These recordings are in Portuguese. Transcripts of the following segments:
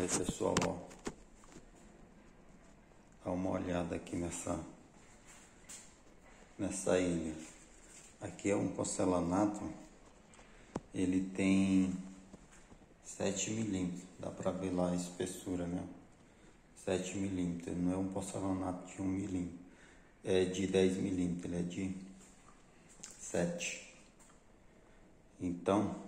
Aí pessoal, ó, dá uma olhada aqui nessa ilha. Aqui é um porcelanato, ele tem 7 milímetros, dá pra ver lá a espessura, né? 7 milímetros, não é um porcelanato de 1 milímetro, é de 10 milímetros, ele é de 7. Então,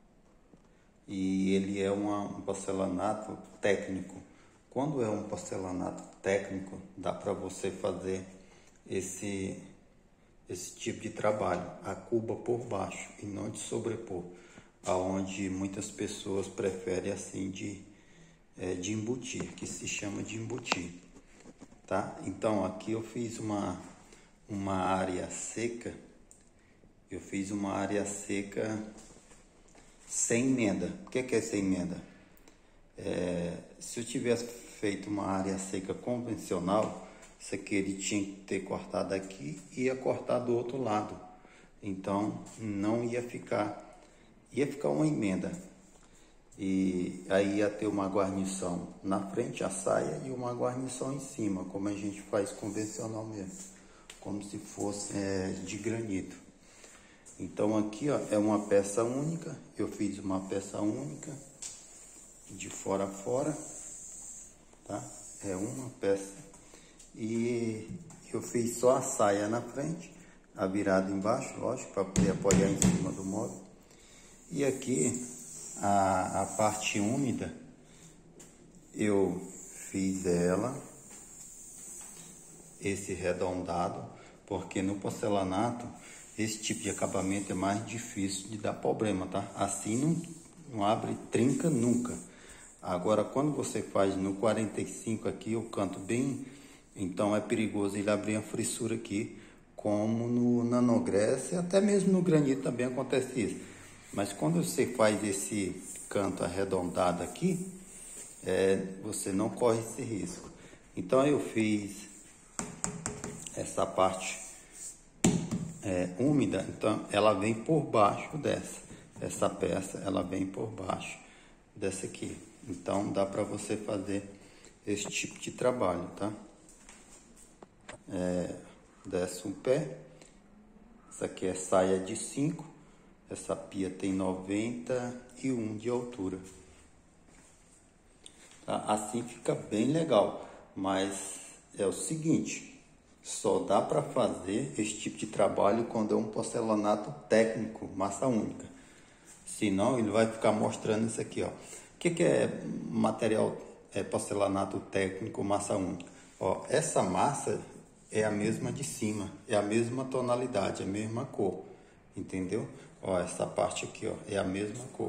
e ele é um porcelanato técnico. Quando é um porcelanato técnico, dá para você fazer esse tipo de trabalho, a cuba por baixo e não de sobrepor, aonde muitas pessoas preferem assim de embutir, que se chama de embutir, tá? Então aqui eu fiz uma área seca, sem emenda. O que é sem emenda? Se eu tivesse feito uma área seca convencional, isso aqui ele tinha que ter cortado aqui e ia cortar do outro lado. Então não ia ficar uma emenda. E aí ia ter uma guarnição na frente, a saia, e uma guarnição em cima, como a gente faz convencional mesmo, como se fosse de granito. Então aqui, ó, é uma peça única, eu fiz uma peça única, de fora a fora, tá? É uma peça. E eu fiz só a saia na frente, a virada embaixo, lógico, para poder apoiar em cima do móvel. E aqui, a parte úmida, eu fiz ela, esse redondado, porque no porcelanato, esse tipo de acabamento é mais difícil de dar problema, tá? Assim não abre trinca nunca. Agora, quando você faz no 45 aqui, eu canto bem, então é perigoso ele abrir uma fissura aqui, como no nanogress, e até mesmo no granito também acontece isso. Mas quando você faz esse canto arredondado aqui, você não corre esse risco. Então eu fiz essa parte úmida, então ela vem por baixo dessa. Essa peça, ela vem por baixo dessa aqui. Então dá para você fazer esse tipo de trabalho, tá? Desce um pé. Essa aqui é saia de 5. Essa pia tem 91 de altura. Tá? Assim fica bem legal. Mas é o seguinte, só dá para fazer esse tipo de trabalho quando é um porcelanato técnico, massa única. Senão ele vai ficar mostrando isso aqui, ó. O que é material porcelanato técnico, massa única? Ó, essa massa é a mesma de cima, é a mesma tonalidade, a mesma cor, entendeu? Ó, essa parte aqui, ó, é a mesma cor.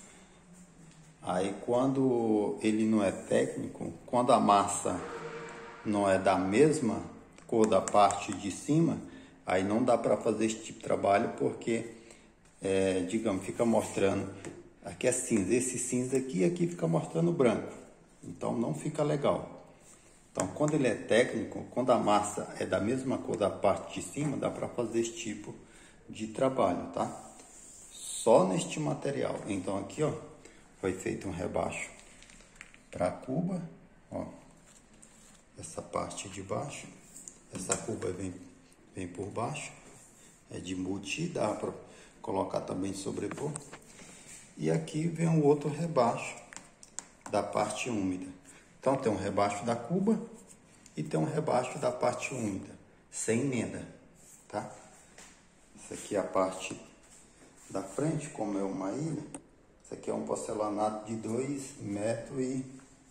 Aí quando ele não é técnico, quando a massa não é da mesma cor da parte de cima, aí não dá para fazer esse tipo de trabalho, porque digamos, fica mostrando, aqui é cinza, esse cinza aqui fica mostrando branco, então não fica legal. Então quando ele é técnico, quando a massa é da mesma cor da parte de cima, dá para fazer esse tipo de trabalho, tá? Só neste material. Então aqui, ó, foi feito um rebaixo para a cuba, ó, essa parte de baixo, essa cuba vem por baixo, é de embutir, dá para colocar também sobrepor. E aqui vem um outro rebaixo da parte úmida. Então tem um rebaixo da cuba e tem um rebaixo da parte úmida, sem emenda, tá? Essa aqui é a parte da frente, como é uma ilha. Isso aqui é um porcelanato de 2,60 metros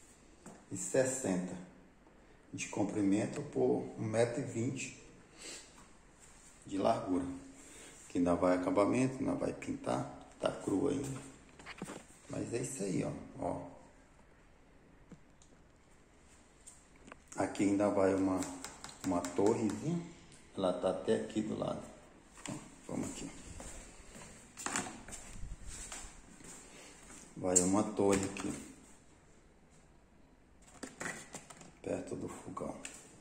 de comprimento por 1,20 m de largura. Que ainda vai acabamento, ainda vai pintar, tá cru ainda. Mas é isso aí, ó. Aqui ainda vai uma torrezinha, ela tá até aqui do lado. Vamos aqui. Vai uma torre aqui, perto do fogão,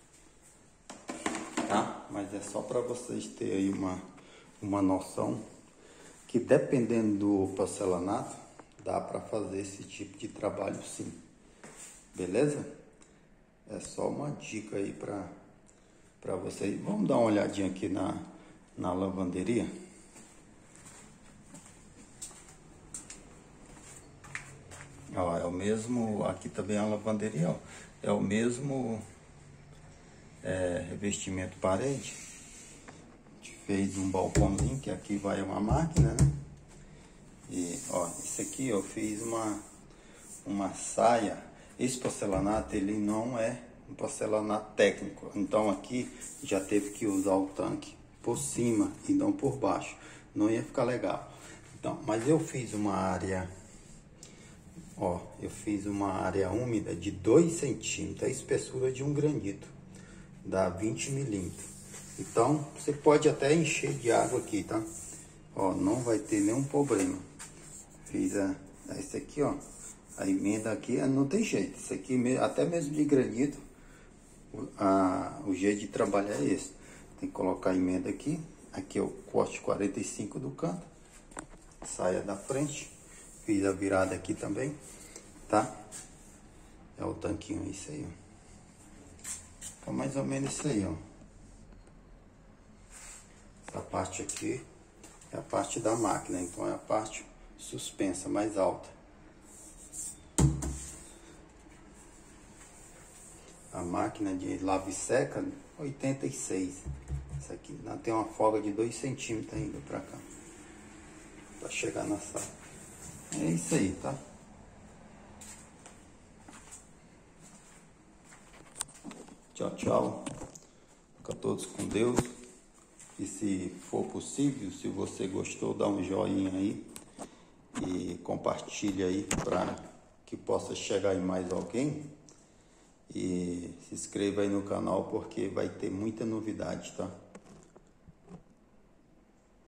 tá? Mas é só para vocês terem aí uma noção que, dependendo do porcelanato, dá para fazer esse tipo de trabalho sim. beleza? É só uma dica aí para vocês. Vamos dar uma olhadinha aqui na lavanderia. Ó, é o mesmo, aqui também é a lavanderia, ó, é o mesmo revestimento parede. A gente fez um balcãozinho, que aqui vai uma máquina, né? E ó, isso aqui eu fiz uma saia. Esse porcelanato, ele não é um porcelanato técnico, então aqui já teve que usar o tanque por cima e não por baixo, não ia ficar legal. Então, mas eu fiz uma área, ó, eu fiz uma área úmida de 2 centímetros, a espessura de um granito, dá 20 milímetros. Então, você pode até encher de água aqui, tá? Ó, não vai ter nenhum problema. Fiz esse aqui, ó, a emenda aqui, não tem jeito. Isso aqui, até mesmo de granito, o jeito de trabalhar é esse. Tem que colocar a emenda aqui. Aqui é o corte 45 do canto. Saia da frente. Fiz a virada aqui também, tá? É o tanquinho, isso aí, ó. Fica mais ou menos isso aí, ó. Essa parte aqui é a parte da máquina, então é a parte suspensa, mais alta. A máquina de lava e seca, 86. Isso aqui ainda tem uma folga de 2 centímetros ainda pra cá, pra chegar na sala. É isso aí, tá? Tchau, tchau. Fica todos com Deus. E se for possível, se você gostou, dá um joinha aí e compartilha aí para que possa chegar em mais alguém. E se inscreva aí no canal porque vai ter muita novidade, tá?